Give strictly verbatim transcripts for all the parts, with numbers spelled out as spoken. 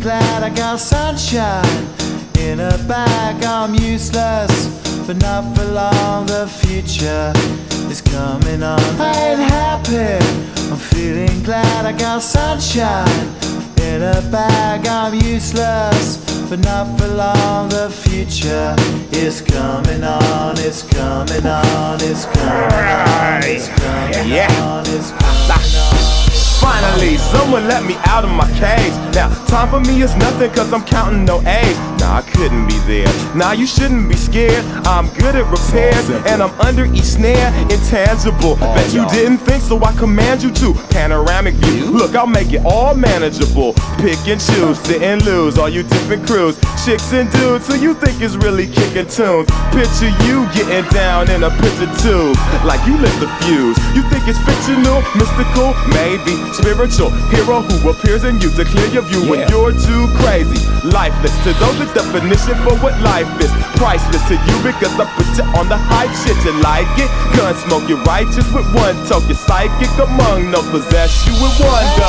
glad I got sunshine in a bag. I'm useless, but not for long. The future is coming on. I ain't happy, I'm feeling glad I got sunshine in a bag. I'm useless, but not for long. The future is coming on. It's coming on. It's coming on. It's coming on. It's coming on. Finally, someone let me out of my cage. Now, time for me is nothing cause I'm counting no A's. Nah, I couldn't be there. Nah, you shouldn't be scared. I'm good at repairs and I'm under each snare. Intangible, bet you didn't think, so I command you to. Panoramic view, look, I'll make it all manageable. Pick and choose, sit and lose, all you different crews. Chicks and dudes who you think is really kicking tunes. Picture you getting down in a picture tube, like you lit the fuse. You think it's fictional, mystical, maybe spiritual hero who appears in you to clear your view when you're too crazy. Lifeless to those, the definition for what life is. Priceless to you because I put you on the hype shit. You like it? Gun smoke, you're righteous with one toe. You're psychic among those, possess you with one go.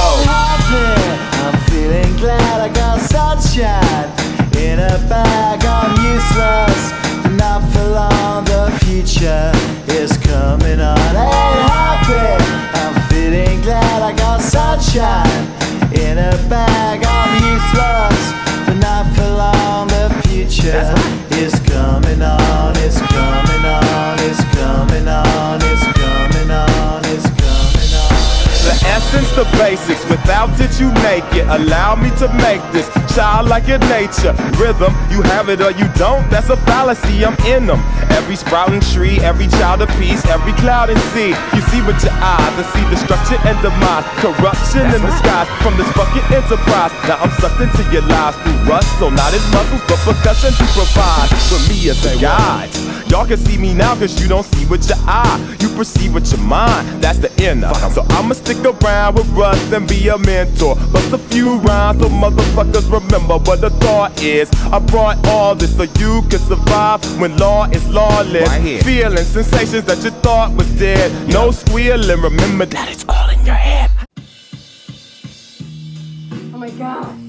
I'm feeling glad I got sunshine in a bag. I'm useless, not for long. The future is coming on. I ain't happy, I'm feeling glad I got sunshine in a bag. I'm useless, but not for long. The future is coming on. It's coming on. It's coming on. It's coming on. It's coming on. The essence, the basics, without it you make it. Allow me to make this childlike in nature. Rhythm, you have it or you don't, that's a fallacy, I'm in them. Every sprouting tree, every child of peace, every cloud and sea. You see with your eyes and see destruction and demise. Corruption in the skies from this fucking enterprise. Now I'm sucked into your lives through rust, so not as muscles but percussion to provide for me as a guide. Y'all can see me now cause you don't see with your eye. You perceive with your mind, that's the inner. So I'ma stick around with Russ and be a mentor. Bust a few rhymes so motherfuckers remember what the thought is. I brought all this so you can survive when law is lawless. Right, feeling sensations that you thought was dead. No squealing, remember that it's all in your head. Oh my God.